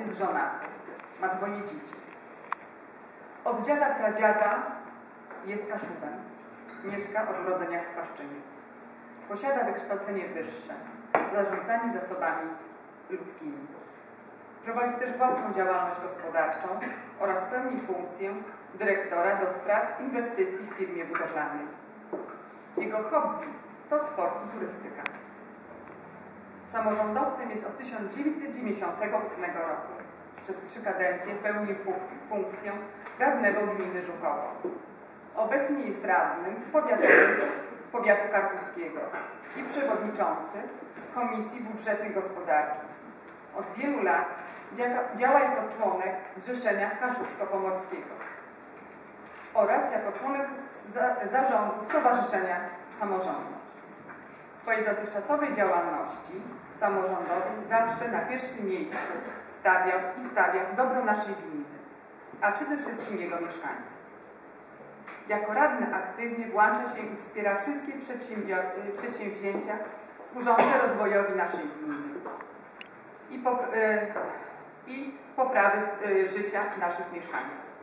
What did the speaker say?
jest żonaty, ma 2 dzieci. Od dziada pradziada jest Kaszubem. Mieszka od urodzenia w Chwaszczynie. Posiada wykształcenie wyższe, zarządzanie zasobami ludzkimi. Prowadzi też własną działalność gospodarczą oraz pełni funkcję dyrektora do spraw inwestycji w firmie budowlanej. Jego hobby to sport i turystyka. Samorządowcem jest od 1998 roku. Przez 3 kadencje pełni funkcję radnego gminy Żukowo. Obecnie jest radnym powiatu kartuskiego i przewodniczący Komisji Budżetu i Gospodarki. Od wielu lat działa jako członek Zrzeszenia Kaszubsko-Pomorskiego oraz jako członek zarządu Stowarzyszenia Samorządność. W swojej dotychczasowej działalności samorządowej zawsze na pierwszym miejscu stawiał dobro naszej gminy, a przede wszystkim jego mieszkańców. Jako radny aktywnie włącza się i wspiera wszystkie przedsięwzięcia służące rozwojowi naszej gminy i poprawy życia naszych mieszkańców.